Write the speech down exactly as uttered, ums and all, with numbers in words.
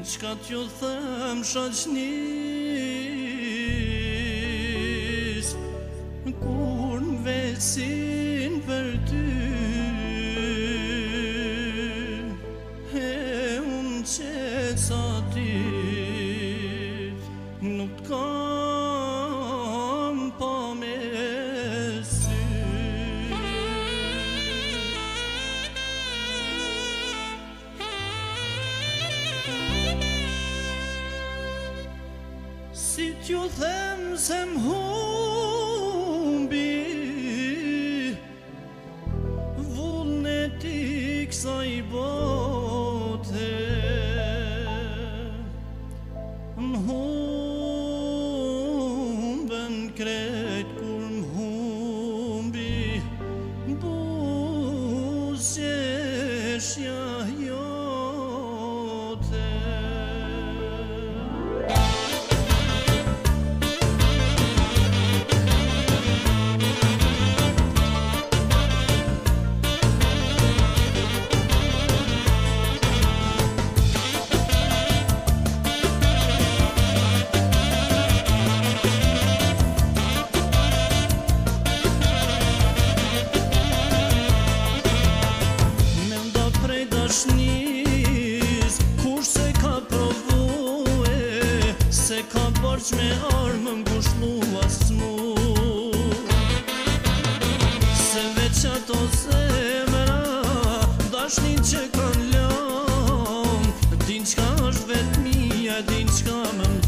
Qka t'ju them shoqnis kur n'vesin për ty e unë qetë sa dit nuk t'kam pa me sy. Si t'ju them se m'humbi vullneti kësaj bote, m'humben krejt kur m'humbi buzëqeshja jote. Kur se ka provue, se ka borç me armë ngushlu as mu, se veç ato zemra dashnin që kan lom, din qka është vetë mija, din qka më